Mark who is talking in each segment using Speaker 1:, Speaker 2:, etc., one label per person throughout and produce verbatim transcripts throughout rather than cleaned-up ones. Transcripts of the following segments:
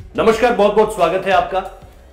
Speaker 1: नमस्कार, बहुत बहुत स्वागत है आपका।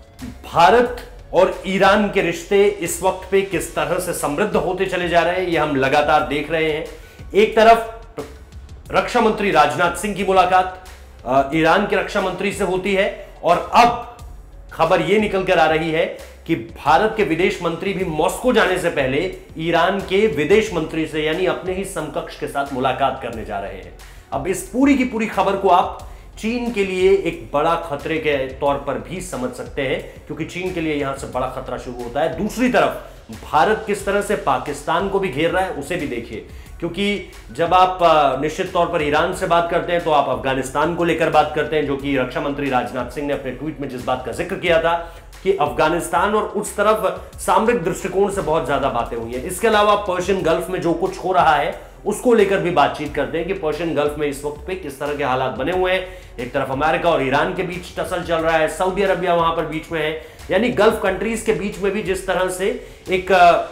Speaker 1: भारत और ईरान के रिश्ते इस वक्त पे किस तरह से समृद्ध होते चले जा रहे हैं, ये हम लगातार देख रहे हैं। एक तरफ रक्षा मंत्री राजनाथ सिंह की मुलाकात ईरान के रक्षा मंत्री से होती है और अब खबर यह निकल कर आ रही है कि भारत के विदेश मंत्री भी मॉस्को जाने से पहले ईरान के विदेश मंत्री से यानी अपने ही समकक्ष के साथ मुलाकात करने जा रहे हैं। अब इस पूरी की पूरी खबर को आप चीन के लिए एक बड़ा खतरे के तौर पर भी समझ सकते हैं, क्योंकि चीन के लिए यहां से बड़ा खतरा शुरू होता है। दूसरी तरफ भारत किस तरह से पाकिस्तान को भी घेर रहा है उसे भी देखिए, क्योंकि जब आप निश्चित तौर पर ईरान से बात करते हैं तो आप अफगानिस्तान को लेकर बात करते हैं, जो कि रक्षा मंत्री राजनाथ सिंह ने अपने ट्वीट में जिस बात का जिक्र किया था कि अफगानिस्तान और उस तरफ सामरिक दृष्टिकोण से बहुत ज्यादा बातें हुई हैं। इसके अलावा पर्शियन गल्फ में जो कुछ हो रहा है उसको लेकर भी बातचीत करते हैं कि पर्शियन गल्फ में इस वक्त पे किस तरह के हालात बने हुए हैं। एक तरफ अमेरिका और ईरान के बीच टसल चल रहा है, सऊदी अरबिया वहां पर बीच में है, यानी गल्फ कंट्रीज के बीच में भी जिस तरह से एक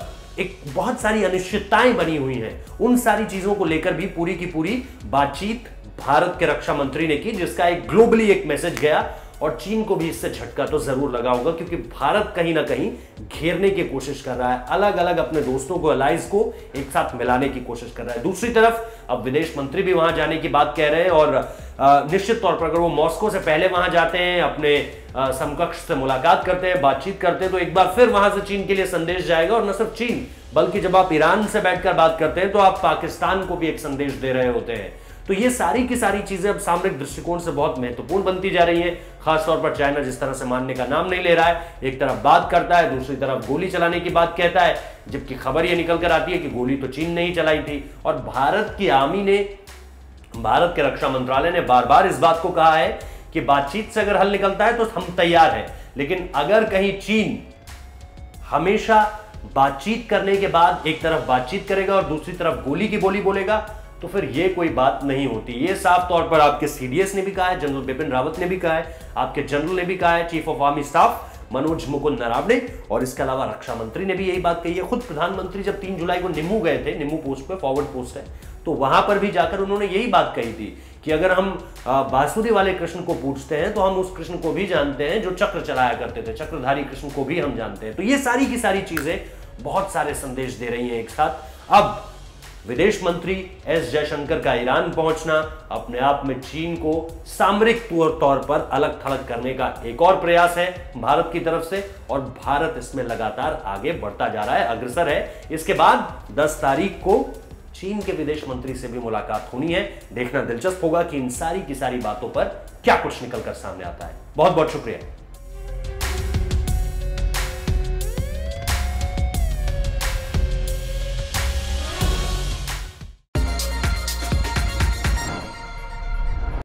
Speaker 1: एक बहुत सारी अनिश्चितताएं बनी हुई हैं, उन सारी चीजों को लेकर भी पूरी की पूरी बातचीत भारत के रक्षा मंत्री ने की, जिसका एक ग्लोबली एक मैसेज गया और चीन को भी इससे झटका तो जरूर लगा होगा, क्योंकि भारत कहीं ना कहीं घेरने की कोशिश कर रहा है, अलग अलग अपने दोस्तों को, अलाइज को एक साथ मिलाने की कोशिश कर रहा है। दूसरी तरफ अब विदेश मंत्री भी वहां जाने की बात कह रहे हैं और निश्चित तौर पर अगर वो मॉस्को से पहले वहां जाते हैं, अपने समकक्ष से मुलाकात करते हैं, बातचीत करते हैं, तो एक बार फिर वहां से चीन के लिए संदेश जाएगा। और न सिर्फ चीन बल्कि जब आप ईरान से बैठकर बात करते हैं तो आप पाकिस्तान को भी एक संदेश दे रहे होते हैं। तो ये सारी की सारी चीजें अब सामरिक दृष्टिकोण से बहुत महत्वपूर्ण बनती जा रही हैं, खासतौर पर चाइना जिस तरह से मानने का नाम नहीं ले रहा है। एक तरफ बात करता है, दूसरी तरफ गोली चलाने की बात कहता है, जबकि खबर ये निकल कर आती है कि गोली तो चीन ने ही चलाई थी। और भारत की आर्मी ने, भारत के रक्षा मंत्रालय ने बार बार इस बात को कहा है कि बातचीत से अगर हल निकलता है तो हम तैयार हैं, लेकिन अगर कहीं चीन हमेशा बातचीत करने के बाद एक तरफ बातचीत करेगा और दूसरी तरफ गोली की बोली बोलेगा तो फिर ये कोई बात नहीं होती। ये साफ तौर पर आपके सीडीएस ने भी कहा है, जनरल बिपिन रावत ने भी कहा है, आपके जनरल ने भी कहा है, chief of army staff Manoj Mukund Naravane, और इसके अलावा रक्षा मंत्री ने भी यही बात कही है। खुद प्रधानमंत्री जब तीन जुलाई को निम्मू गए थे, निम्मू पोस्ट पे फॉरवर्ड पोस्ट है, तो वहां पर भी जाकर उन्होंने यही बात कही थी कि अगर हम बांसुरी वाले कृष्ण को पूछते हैं तो हम उस कृष्ण को भी जानते हैं जो चक्र चलाया करते थे, चक्रधारी कृष्ण को भी हम जानते हैं। तो ये सारी की सारी चीजें बहुत सारे संदेश दे रही हैं एक साथ। अब विदेश मंत्री एस जयशंकर का ईरान पहुंचना अपने आप में चीन को सामरिक तौर पर अलग थलग करने का एक और प्रयास है भारत की तरफ से, और भारत इसमें लगातार आगे बढ़ता जा रहा है, अग्रसर है। इसके बाद दस तारीख को चीन के विदेश मंत्री से भी मुलाकात होनी है। देखना दिलचस्प होगा कि इन सारी की सारी बातों पर क्या कुछ निकलकर सामने आता है। बहुत बहुत शुक्रिया।